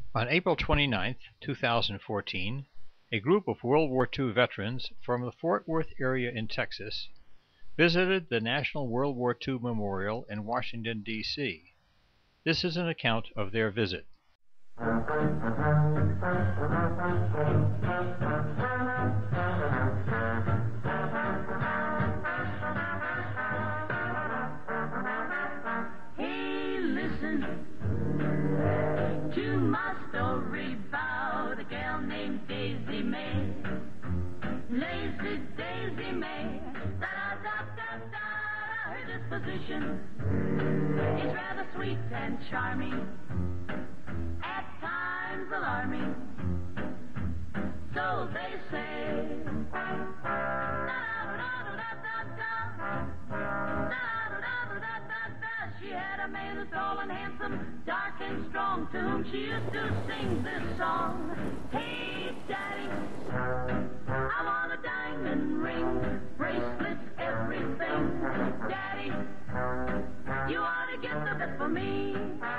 On April 29, 2014, a group of World War II veterans from the Fort Worth area in Texas visited the National World War II Memorial in Washington, D.C. This is an account of their visit. Hey, listen to my story about a gal named Daisy May. Lazy Daisy May. Da-da-da-da-da. Her disposition is rather sweet and charming, at times alarming. So they say. She had a man who's tall and handsome, dark and strong, to whom she used to sing this song. Hey, Daddy, I want a diamond ring, bracelets, everything. Daddy, you ought to get the best for me.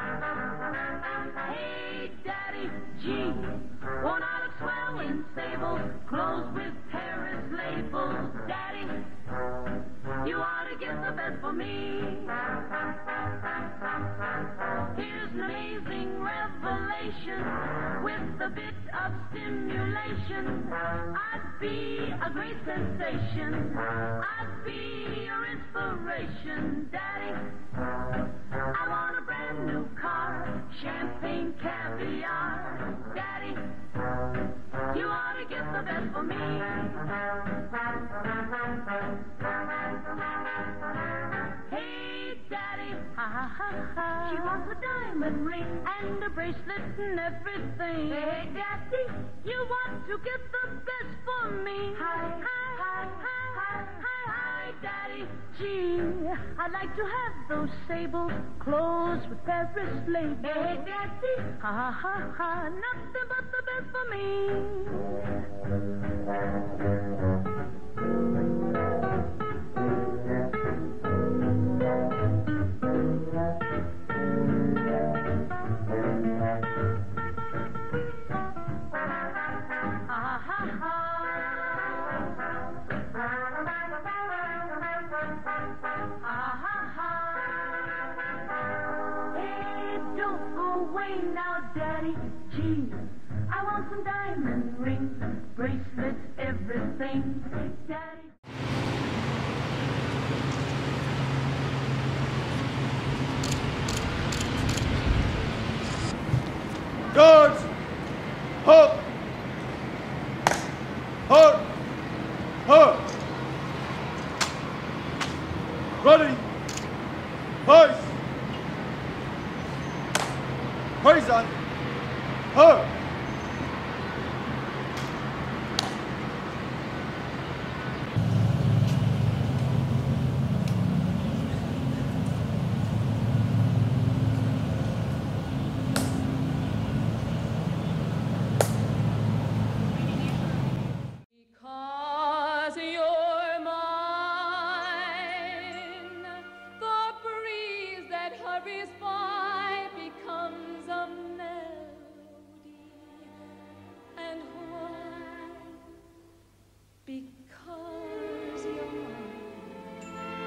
Hey, Daddy, gee, won't I look swell in sable, clothes with Paris labels? Daddy, you ought to get the best for me. Here's an amazing revelation with a bit of stimulation. I'd be a great sensation. I'd be your inspiration, Daddy. I want a brand new car, champagne, caviar. Daddy, you ought to get the best for me. Hey, Daddy, she wants a diamond ring and a bracelet and everything. Hey, Daddy, you want to get the best for me. Hi, Daddy, gee, I'd like to have those sable clothes with Paris labels. Hey, Daddy, nothing but the best for me. Hey, don't go away now, Daddy. Gee, I want some diamond rings, bracelets, everything. Daddy. Guards! Halt! Halt! Halt! Ready! Place! Horizon! Halt! Because you're mine, the breeze that hurries by becomes a melody. And why? Because you're mine.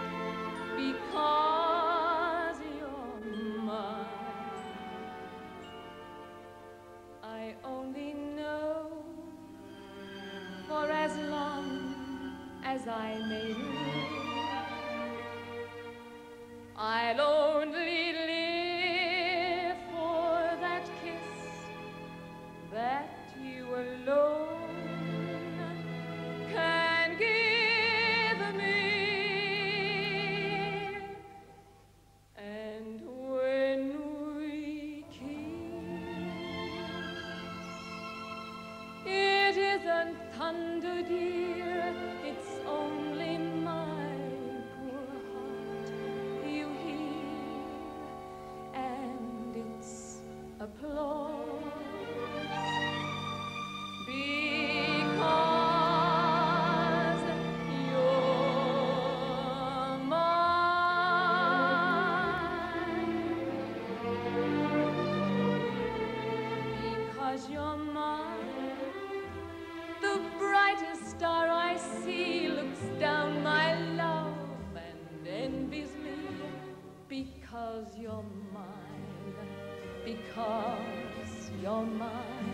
Because you're mine. I only know for as long as I may live, I'll only live for that kiss that you alone can give me. And when we kiss, it isn't thunder, dear, it's only my poor heart you hear, and it's applause. Because you're mine. because you're mine.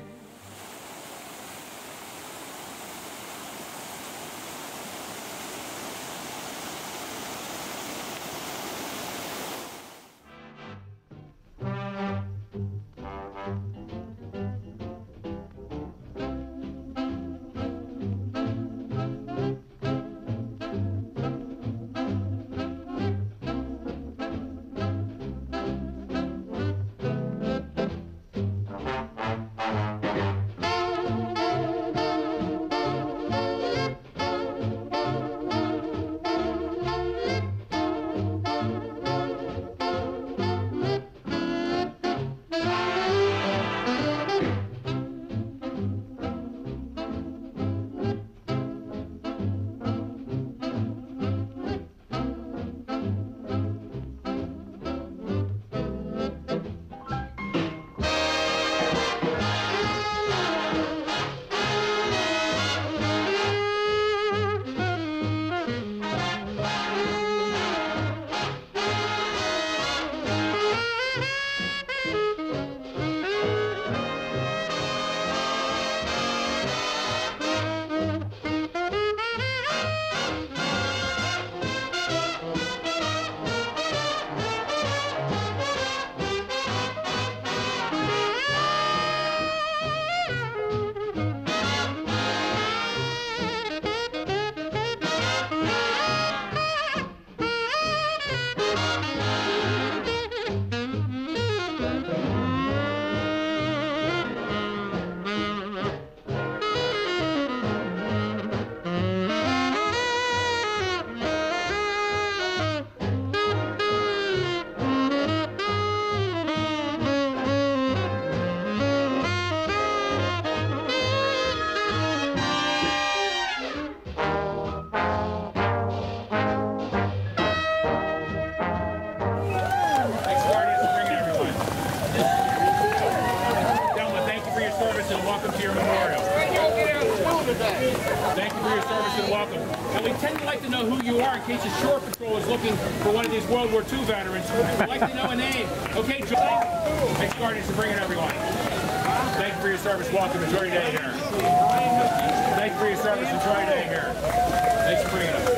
Thank you for your service and welcome. And we tend to like to know who you are in case the Shore Patrol is looking for one of these World War II veterans. We'd like to know a name. Okay, Julie? Thanks, Guardians, for bringing everyone. Thank you for your service. Welcome. Enjoy your day here. Thank you for your service. Enjoy your day here. Thanks for bringing us.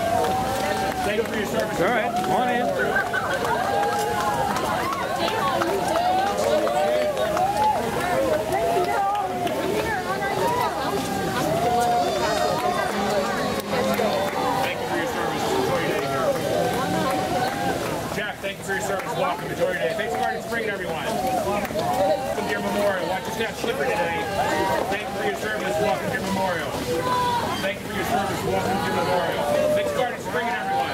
Thank you for your service. All right, come on in. Thank you for your service. Welcome. Enjoy your day. Thanks, Guardians, for bringing everyone. Welcome to your memorial. Watch your step slipper today. Thank you for your service. Welcome to your memorial. Thank you for your service. Welcome to your memorial. Thanks, Guardians, for bringing everyone.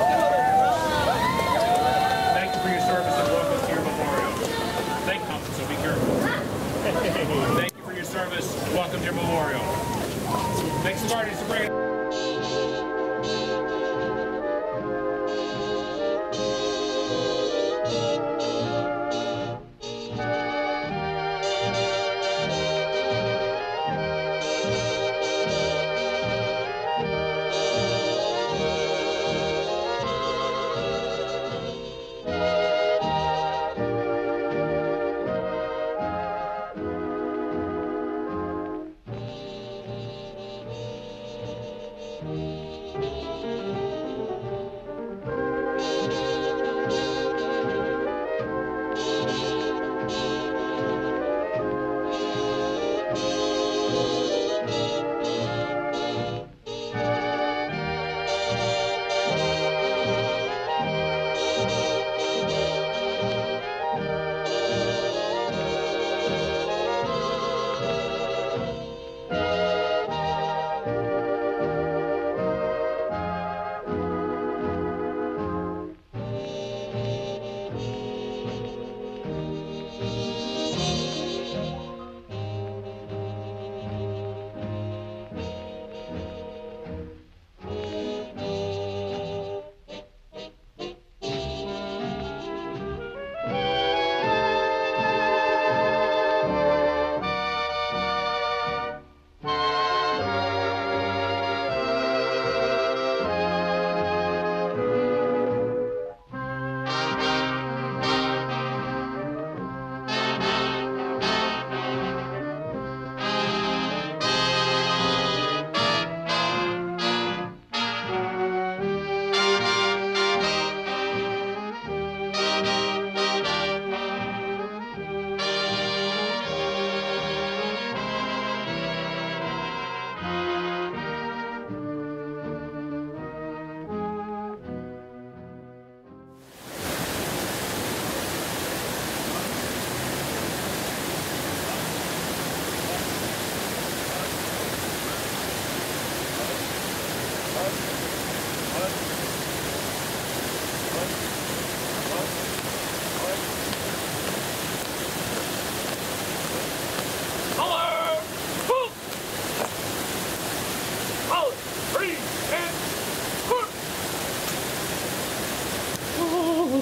Thank you for your service and welcome to your memorial. Thank you, so be careful. Thank you for your service. Welcome to your memorial. Thanks, Guardians, for bringing.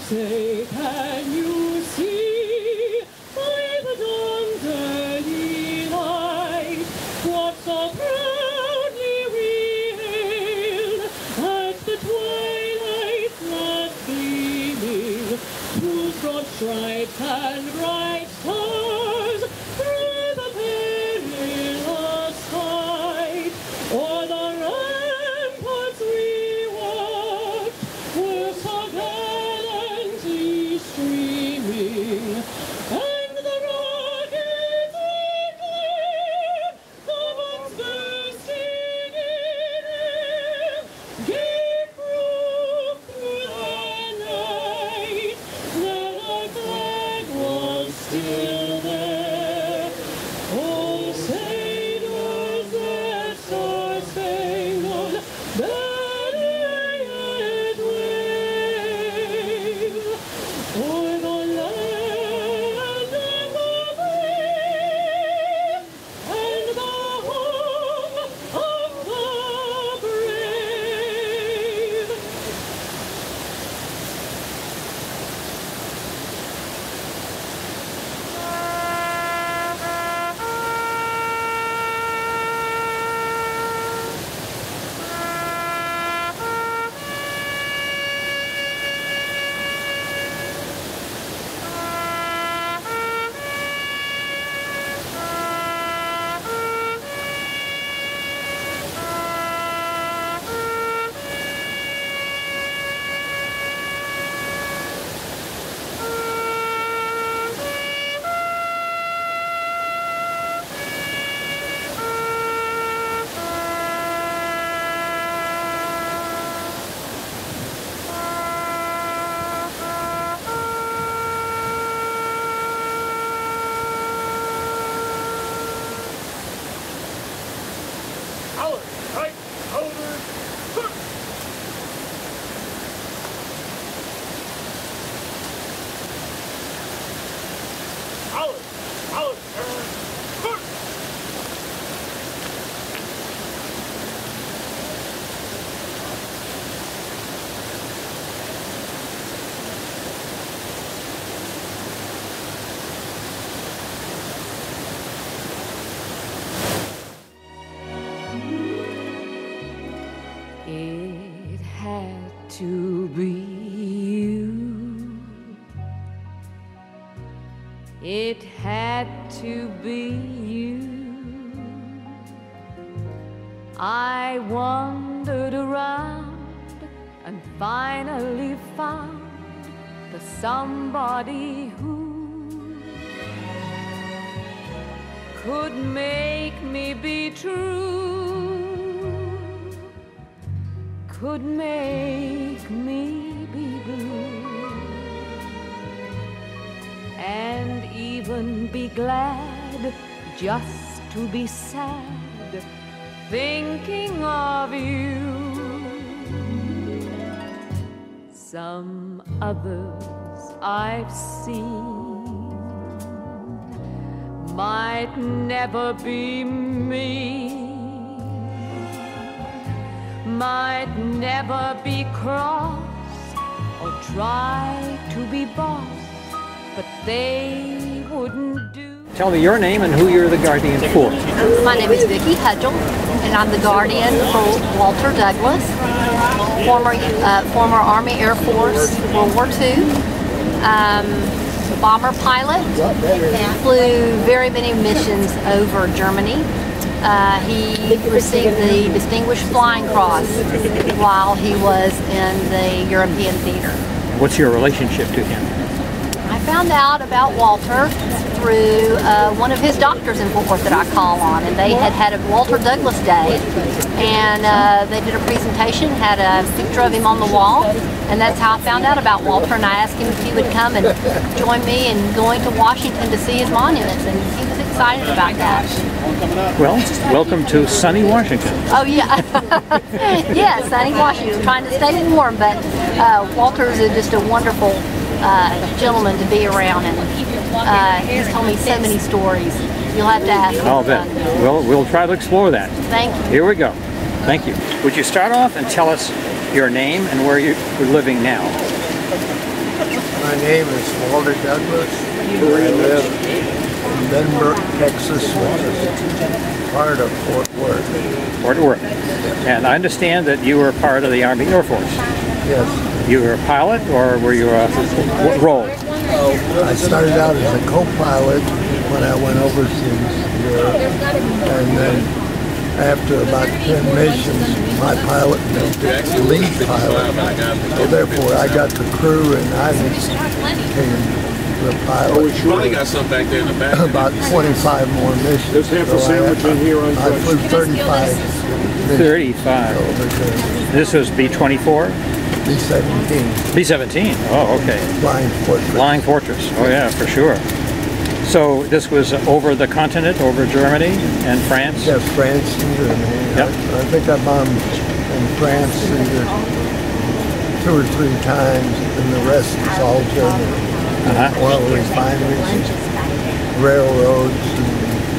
Say, can you see by the dawn's early light what so proudly we hailed at the twilight's last gleaming, whose broad stripes and bright stars through the perilous fight o'er the ramparts we walked were so gallantly streaming, and the rockets we the bombs bursting in air, gave proof through the night that our flag was still there. Oh, sailors, that star-spangled banner yet wave o'er the land of the brave and the home of the brave. Colors, right, shoulders, hook. Colors, turn, hook. It had to be you. It had to be you. I wandered around and finally found the somebody who could make me be true, could make me be blue, and even be glad just to be sad thinking of you. Some others I've seen might never be me, might never be cross or try to be boss, but they wouldn't do. Tell me your name and who you're the guardian for. My name is Vicki Hudgel, and I'm the guardian for Walter Douglas, former Army Air Force, World War II, bomber pilot, flew very many missions over Germany. He received the Distinguished Flying Cross while he was in the European theater. What's your relationship to him? I found out about Walter through one of his doctors in Fort Worth that I call on, and they had a Walter Douglas Day, and they did a presentation, had a picture of him on the wall, and that's how I found out about Walter, and I asked him if he would come and join me in going to Washington to see his monuments, and he was excited about that. Well, welcome to sunny Washington. Oh yeah, yeah, sunny Washington, trying to stay warm, but Walter's just a wonderful gentleman to be around, and he's told me so many stories. You'll have to ask him. I'll bet. We'll try to explore that. Thank you. Here we go. Thank you. Would you start off and tell us your name and where you're living now? My name is Walter Douglas. I live in Denver, Texas, which is part of Fort Worth. Fort Worth. And I understand that you were part of the Army Air Force. Yes. You were a pilot, or were you what role? I started out as a co-pilot when I went overseas to Europe, and then after about 10 missions, my pilot made the lead pilot. So therefore, I got the crew, and I became the pilot. Got some back there in the back. About 25 more missions. There's half a sandwich in here on I flew 35 missions. 35. Over there. This was B-24? B-17. B-17. Oh, okay. Flying Fortress. Flying Fortress. Oh, yeah, for sure. So this was over the continent, over Germany and France? Yes, France and Germany. Yep. I think I bombed in France either 2 or 3 times, and the rest is all Germany. Oil refineries, railroads, and,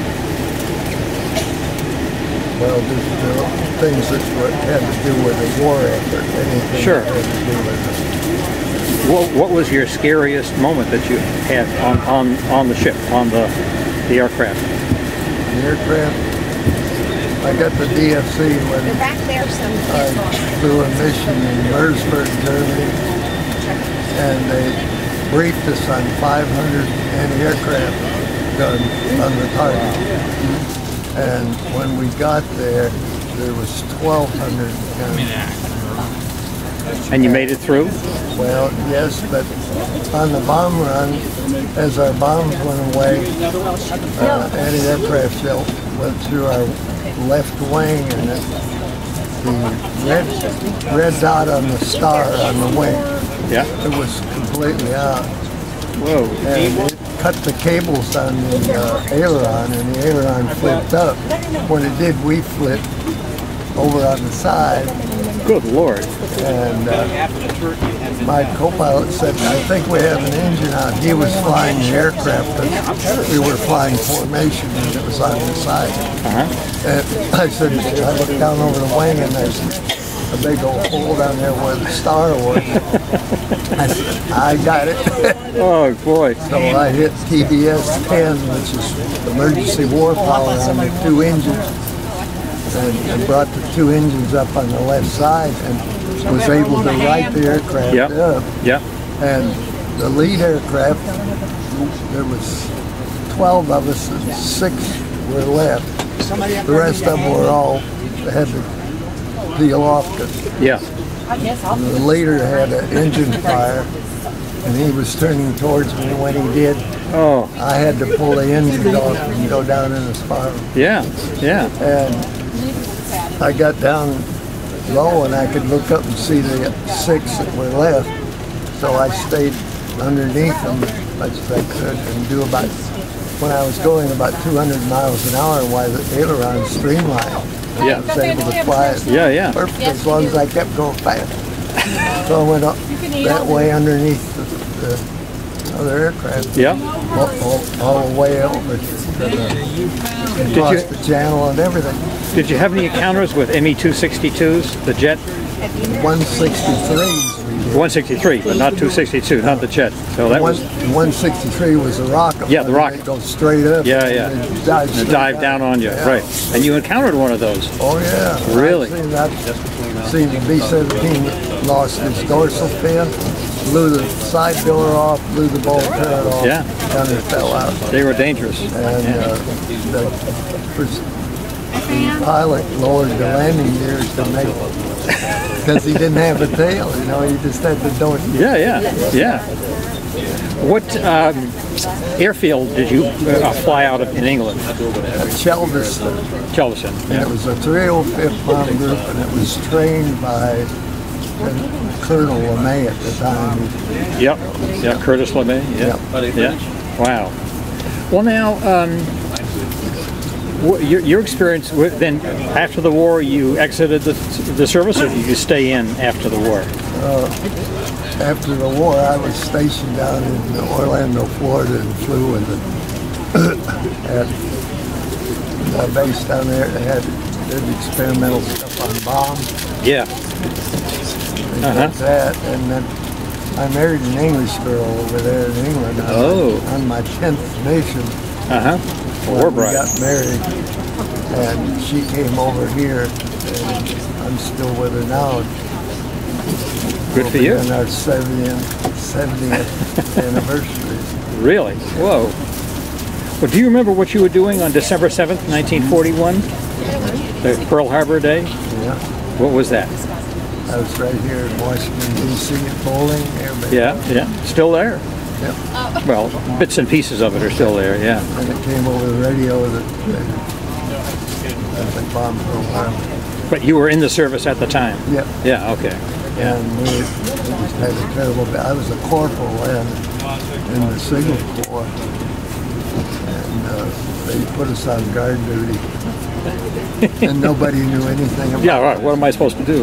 well, just things that had to do with the war effort. Anything Sure. that had to do with it. What was your scariest moment that you had on the ship, on the aircraft? The aircraft, I got the DFC when I flew a mission in Würzburg, Germany, and they briefed us on 500 anti-aircraft guns on the target. And when we got there, there was 1,200 guns. And you made it through? Well, yes, but on the bomb run, as our bombs went away, anti-aircraft shell went through our left wing, and the red dot on the star on the wing, it was completely out. Whoa. And it cut the cables on the aileron, and the aileron flipped up. When it did, we flipped over on the side. Good Lord. And my co-pilot said, I think we have an engine out. He was flying the aircraft, but we were flying formation, and it was on the side. And I said, I looked down over the wing, and there's a big old hole down there where the star was. I said, I got it. Oh, boy. So I hit TBS 10, which is emergency war power on the 2 engines. And brought the 2 engines up on the left side and was able to right the aircraft up. Yep. And the lead aircraft, there was 12 of us and 6 were left. The rest of them were all had to peel off. The leader had an engine fire, and he was turning towards me when he did. Oh. I had to pull the engine off and go down in the spiral. Yeah. And I got down low, and I could look up and see the 6 that were left. So I stayed underneath them as much as I could and do about, when I was going about 200 miles an hour while the aileron streamlined. I was able to fly it perfect as long as I kept going fast. So I went up that way underneath the other aircraft. All the way over and across the channel and everything. Did you have any encounters with Me-262s, the jet? 163s. 163, but not 262, not the jet. So that was 163 was the rocket. Yeah, the rocket. Goes straight up. And dive down on you. Yeah. Right. And you encountered one of those. Oh yeah. Really? See the B-17 lost its dorsal fin, blew the side door off, blew the bolt turret off, and it fell out. They were dangerous. And the pilot lowered the landing gears to make it, because he didn't have a tail, you know, he just had the door. What airfield did you fly out of in England? Chelveston. And it was a 305th Bomb Group, and it was trained by Colonel LeMay at the time. Curtis LeMay. Wow. Well, now, your experience then after the war, you exited the service, or did you stay in after the war? After the war, I was stationed down in Orlando, Florida, and flew with it at a base down there. They did experimental stuff on bombs. Yeah. That, and then I married an English girl over there in England on my 10th nation. War We bride. got married, and she came over here, and I'm still with her now. Good for you. On our 70th anniversary. Really? Whoa. Well, do you remember what you were doing on December 7th, 1941? The Pearl Harbor Day? Yeah. What was that? I was right here in Washington, D.C. at Bowling. Yeah. Still there? Yep. Well, bits and pieces of it are still there, yeah. And it came over the radio that the bomb Pearl Harbor. But you were in the service at the time? Yep. Yeah, okay. Yeah. And we just had a terrible, I was a corporal then in the Signal Corps. And they put us on guard duty. And nobody knew anything about it. Yeah, right. What am I supposed to do?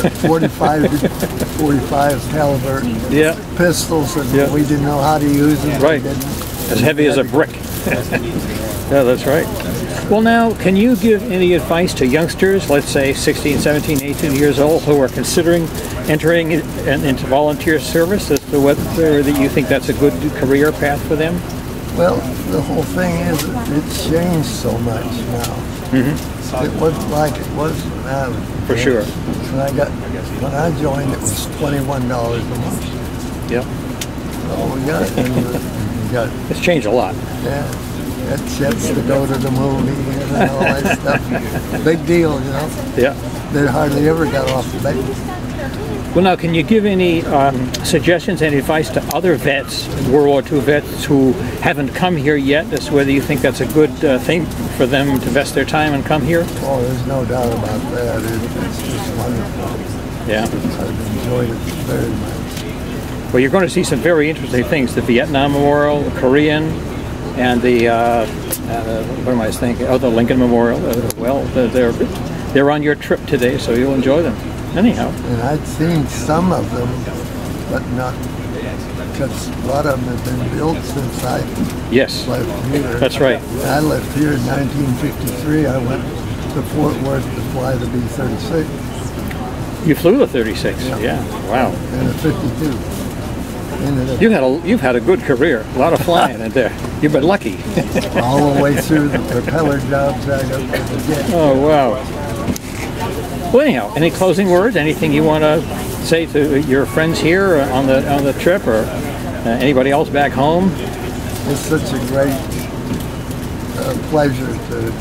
45 caliber pistols, and we didn't know how to use them. Right. As heavy as a brick. Yeah, that's right. Well, now, can you give any advice to youngsters, let's say 16, 17, 18 years old, who are considering entering into volunteer service as to whether you think that's a good career path for them? Well, the whole thing is it's changed so much now. It wasn't like it was when I was for sure. When I joined, it was $21 a month. Yep. So we got it's changed a lot. Yeah. Got jets to go to the movies and all that stuff. Big deal, you know. Yeah. They hardly ever got off the base. Well, now, can you give any suggestions and advice to other vets, World War II vets, who haven't come here yet, as to whether you think that's a good thing for them to invest their time and come here? Oh, there's no doubt about that. It's just wonderful. Yeah. I've enjoyed it very much. Well, you're going to see some very interesting things. The Vietnam Memorial, the Korean, and the, what am I thinking? Oh, the Lincoln Memorial. Well, they're on your trip today, so you'll enjoy them. Anyhow. And I'd seen some of them, but not, because a lot of them have been built since I left here. That's right. I left here in 1953. I went to Fort Worth to fly the B-36. You flew the 36? Yeah. Wow. And a 52. You've had a good career. A lot of flying in there. You've been lucky. All the way through the propeller jobs I got to get. Oh, wow. Well, anyhow, any closing words? Anything you want to say to your friends here on the trip, or anybody else back home? It's such a great pleasure to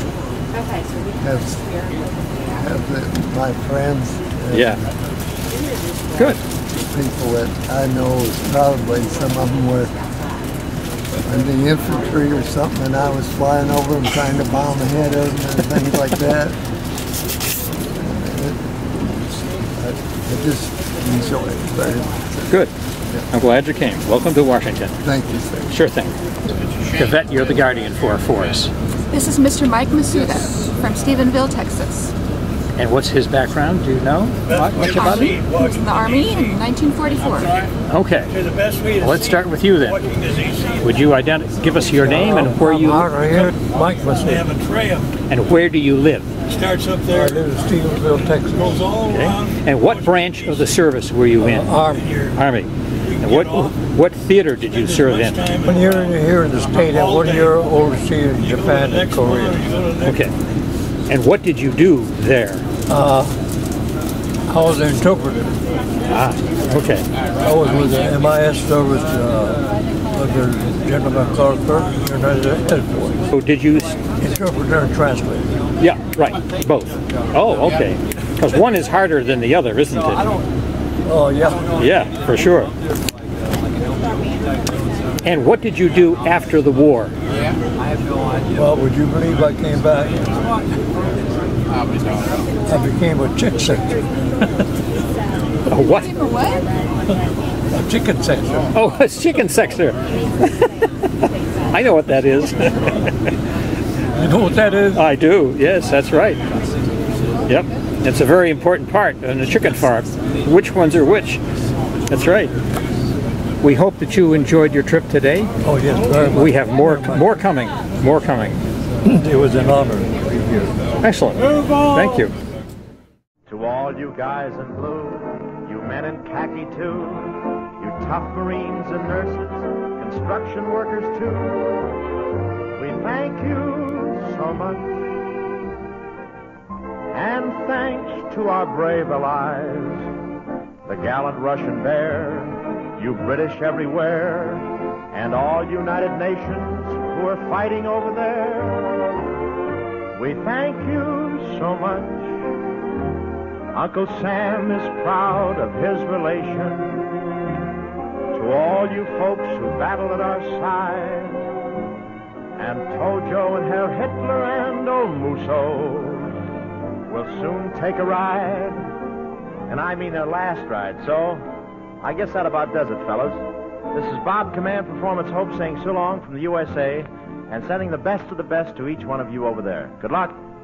have my friends. Good. People that I know, probably some of them were in the infantry or something, and I was flying over them trying to bomb ahead of them and things like that. I just enjoy it very much. Good. I'm glad you came. Welcome to Washington. Thank you, sir. Sure thing. Yvette, you're the guardian for us. This is Mr. Mike Masuda from Stephenville, Texas. And what's his background? Do you know much about it? He was in the Army in 1944. Okay. Well, let's start with you then. Would you give us your name and where you live? Mike Masuda. And where do you live? Starts up there. I live in Stephenville, Texas. Goes all around. And what branch of the service were you in? Army. And what theater did you serve in? 1 year here in the state and 1 year overseas in Japan and Korea. Okay. And what did you do there? I was an interpreter. Ah, okay. I was with the MIS service under General MacArthur, United Air Force. So did you... Interpreter and translator. Yeah, right. Both. Oh, okay. Because one is harder than the other, isn't it? Oh, yeah. Yeah, for sure. And what did you do after the war? Well, would you believe I came back? I became a chick sector. A what? A what? A chicken sector. Oh, a chicken sector. I know what that is. You know what that is? I do. Yes, that's right. Yep. It's a very important part in a chicken farm. Which ones are which? That's right. We hope that you enjoyed your trip today. Oh, yes, very much. We have more coming. More coming. It was an honor to be here. Excellent. Thank you. To all you guys in blue, you men in khaki too, you tough Marines and nurses, construction workers too. We thank you so much. And thanks to our brave allies, the gallant Russian Bear, you British everywhere, and all United Nations who are fighting over there. We thank you so much. Uncle Sam is proud of his relation to all you folks who battled at our side, and Tojo and Herr Hitler and old Musso will soon take a ride, and I mean their last ride, so I guess that about does it, fellas. This is Bob, Command Performance Hope, saying so long from the USA and sending the best of the best to each one of you over there. Good luck.